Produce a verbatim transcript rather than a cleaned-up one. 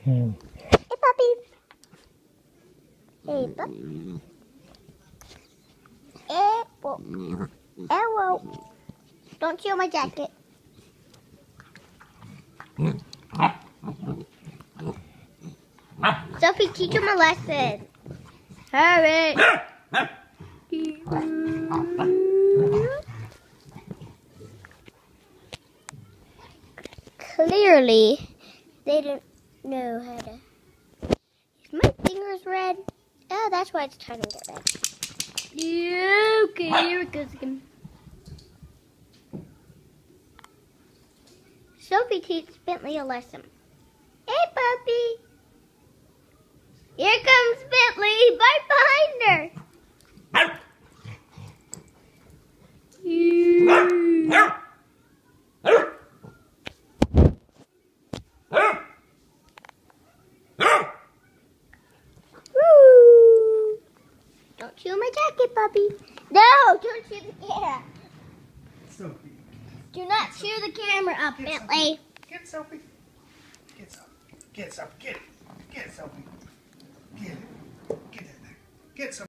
Hmm. Hey, puppy. Hey, puppy. Hey, whoa. Arrow. Don't chew my jacket. Sophie, teach him a lesson. Hurry. Clearly, they don't know how to. Is my fingers red? Oh, that's why it's turning it red. Okay, here it goes again. Sophie teaches Bentley a lesson. Hey, puppy. Here comes Bentley, right behind her. Woo. Don't chew my jacket, puppy. No, don't chew the camera. Sophie. Do not chew the camera up, Get Bentley. Get Sophie. Get Sophie. Get Sophie. Get it. Get Sophie. Get it. Get in there. Get Sophie.